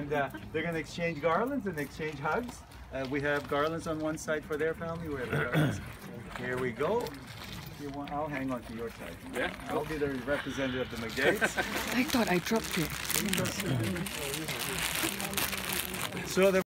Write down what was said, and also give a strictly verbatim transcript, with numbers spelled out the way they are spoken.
and uh, they're going to exchange garlands and exchange hugs. Uh, we have garlands on one side for their family. We have garlands. Here we go. You want, I'll hang on to your side. Yeah. I'll be the representative of the McDates. I thought I dropped it. So the